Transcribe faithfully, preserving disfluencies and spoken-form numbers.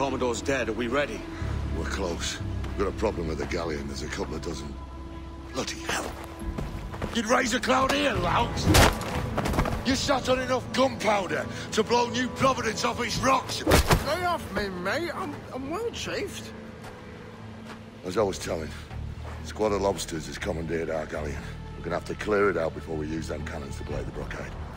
Commodore's dead. Are we ready? We're close. We've got a problem with the galleon. There's a couple of dozen. Bloody hell. You'd raise a cloud here, louts! You sat on enough gunpowder to blow New Providence off its rocks! Lay off me, mate. I'm, I'm well chafed. As I was telling, a squad of lobsters has commandeered our galleon. We're gonna have to clear it out before we use them cannons to blow the blockade.